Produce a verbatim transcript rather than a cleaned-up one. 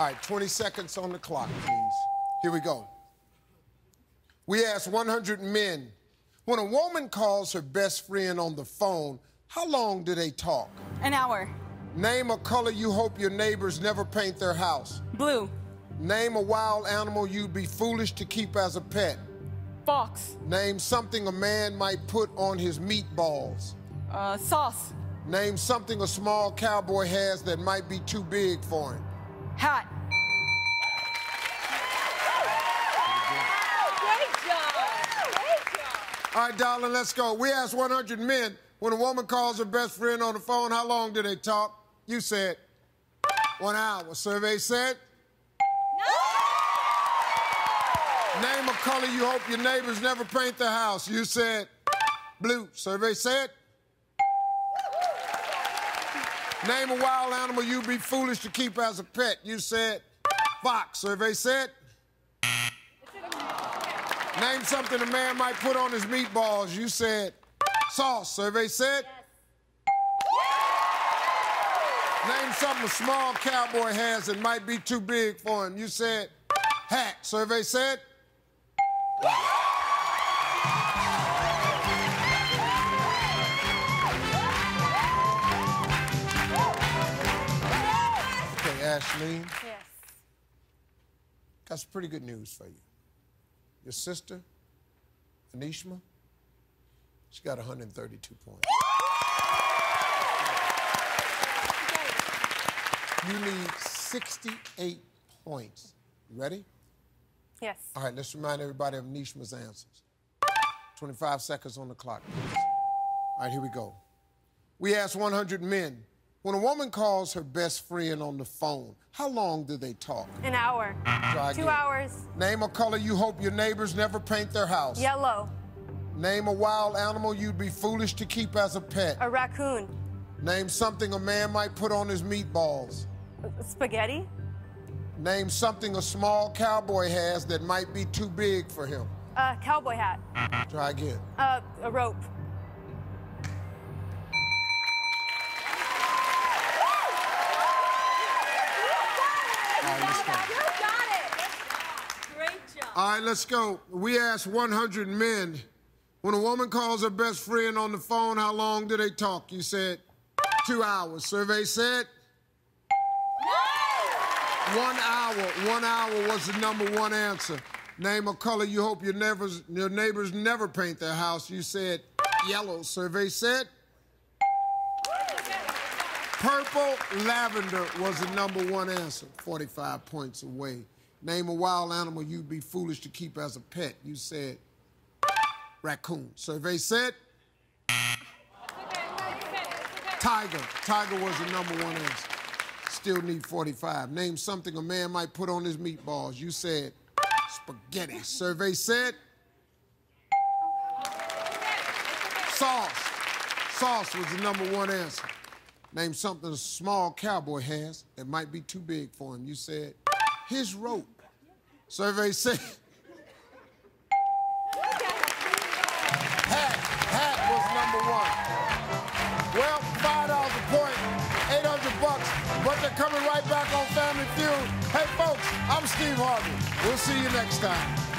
All right, twenty seconds on the clock, please. Here we go. We asked one hundred men, when a woman calls her best friend on the phone, how long do they talk? An hour. Name a color you hope your neighbors never paint their house. Blue. Name a wild animal you'd be foolish to keep as a pet. Fox. Name something a man might put on his meatballs. Uh, sauce. Name something a small cowboy has that might be too big for him. Hat. Great job. Great job. All right, darling, let's go. We asked one hundred men, when a woman calls her best friend on the phone, how long do they talk? You said one hour. Survey said? No. Name a color you hope your neighbors never paint their house. You said blue. Survey said? Name a wild animal you'd be foolish to keep as a pet. You said fox. Survey said? Name something a man might put on his meatballs. You said sauce. Survey said? Yes. Name something a small cowboy has that might be too big for him. You said hat. Survey said? Okay, Ashleen. Yes. Got some pretty good news for you. Your sister, Anishma, she got one hundred thirty-two points. You need sixty-eight points. You ready? Yes. All right, let's remind everybody of Anishma's answers. twenty-five seconds on the clock, please. All right, here we go. We asked one hundred men, when a woman calls her best friend on the phone, how long do they talk? An hour. Try Two again. hours. Name a color you hope your neighbors never paint their house. Yellow. Name a wild animal you'd be foolish to keep as a pet. A raccoon. Name something a man might put on his meatballs. Spaghetti. Name something a small cowboy has that might be too big for him. A cowboy hat. Try again. Uh, a rope. All right, let's go. You got it. Great job. All right, let's go. We asked one hundred men, when a woman calls her best friend on the phone, how long do they talk? You said two hours. Survey said? One hour. One hour was the number one answer. Name a color you hope your neighbors, your neighbors never paint their house. You said yellow. Survey said? Purple lavender was the number one answer. forty-five points away. Name a wild animal you'd be foolish to keep as a pet. You said raccoon. Survey said? Tiger. Tiger was the number one answer. Still need forty-five. Name something a man might put on his meatballs. You said spaghetti. Survey said? Sauce. Sauce was the number one answer. Name something a small cowboy has that might be too big for him. You said his rope. Survey said? Hat. Hat was number one. Well, five dollars a point, eight hundred bucks, but they're coming right back on Family Feud. Hey, folks, I'm Steve Harvey. We'll see you next time.